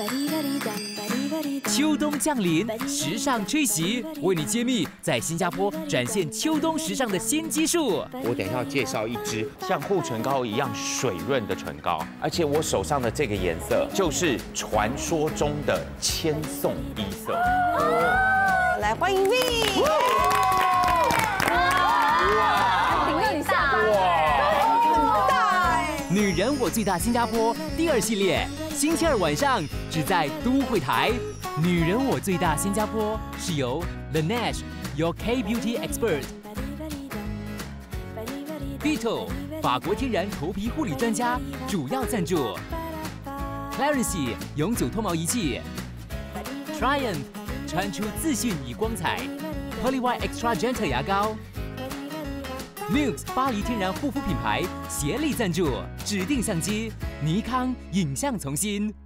秋冬降临，时尚吹袭，为你揭秘在新加坡展现秋冬时尚的新技术。 我等一下要介绍一支像护唇膏一样水润的唇膏，而且我手上的这个颜色就是传说中的千颂伊色。 来欢迎 V。哇！顶到你下巴，很大哎！ 女人我最大新加坡第2系列，星期2晚上只在都会台。女人我最大新加坡是由 The Nash Your K Beauty Expert、Vito 法国天然头皮护理专家主要赞助 ，Clarence 永久脱毛仪器 ，Triumph 穿出自信与光彩 ，Poly Y Extra Gentle 牙膏。Tues 巴黎天然护肤品牌协力赞助，指定相机尼康影像从新。